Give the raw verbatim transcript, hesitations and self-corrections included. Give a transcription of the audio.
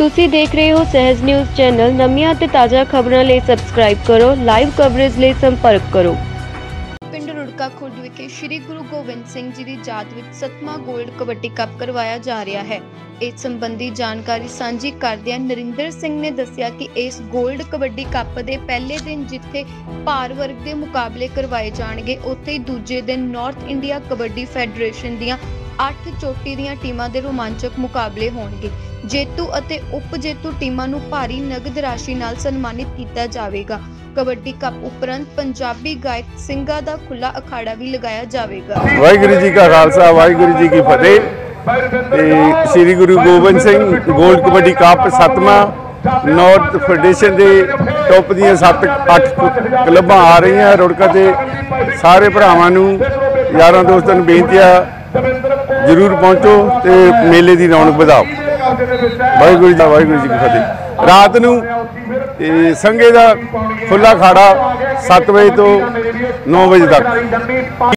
ਤੁਸੀਂ ਦੇਖ ਰਹੇ ਹੋ ਸਹਿਜ ਨਿਊਜ਼ ਚੈਨਲ। ਨਵੀਆਂ ਤੇ ਤਾਜ਼ਾ ਖਬਰਾਂ ਲਈ ਸਬਸਕ੍ਰਾਈਬ ਕਰੋ। ਲਾਈਵ ਕਵਰੇਜ ਲਈ ਸੰਪਰਕ ਕਰੋ। ਪਿੰਡ ਰੁੜਕਾ ਖੁਰਦ ਵਿਖੇ ਸ਼੍ਰੀ ਗੁਰੂ ਗੋਬਿੰਦ ਸਿੰਘ ਜੀ ਦੀ ਯਾਦ ਵਿੱਚ ਸੱਤਵਾਂ ਗੋਲਡ ਕਬੱਡੀ ਕੱਪ ਕਰਵਾਇਆ ਜਾ ਰਿਹਾ ਹੈ। ਇਸ ਸੰਬੰਧੀ ਜਾਣਕਾਰੀ ਸਾਂਝੀ ਕਰਦਿਆਂ ਨਰਿੰਦਰ ਸਿੰਘ ਨੇ ਦੱਸਿਆ ਕਿ ਇਸ ਗੋਲਡ ਕਬੱਡੀ ਕੱਪ ਦੇ ਪਹਿਲੇ ਦਿਨ ਜਿੱਥੇ ਭਾਰ ਵਰਗ ਦੇ ਮੁਕਾਬਲੇ ਕਰਵਾਏ ਜਾਣਗੇ, ਉੱਥੇ ਹੀ ਦੂਜੇ ਦਿਨ ਨਾਰਥ ਇੰਡੀਆ ਕਬੱਡੀ ਫੈਡਰੇਸ਼ਨ ਦੀਆਂ ਅੱਠ ਚੋਟੀ ਦੀਆਂ ਟੀਮਾਂ ਦੇ ਰੋਮਾਂਚਕ ਮੁਕਾਬਲੇ ਹੋਣਗੇ। ਜੇਤੂ ਅਤੇ ਉਪ ਜੇਤੂ ਟੀਮਾਂ ਨੂੰ ਭਾਰੀ ਨਗਦ ਰਾਸ਼ੀ ਨਾਲ ਸਨਮਾਨਿਤ ਕੀਤਾ ਜਾਵੇਗਾ। कबड्डी कप उपरंत पंजाबी गायक सिंगा दा खुला अखाड़ा भी लगाया जाएगा। वाहिगुरु जी का खालसा वाहिगुरु जी की फतेह। श्री गुरु गोबिंद सिंह गोल्ड कबड्डी कप सतवां नॉर्थ फेडरेशन के टॉप दी सत्त अठ क्लबां आ रही हैं रुड़का ते। सारे भरावां नूं यारां दोस्तां नूं बेनती है जरूर पहुंचो ते मेले की रौनक वधाओ। वाहिगुरु जी वाहिगुरु जी की फतेह। रात नूं संघे का खुला खाड़ा सत्त बजे तो नौ बजे तक।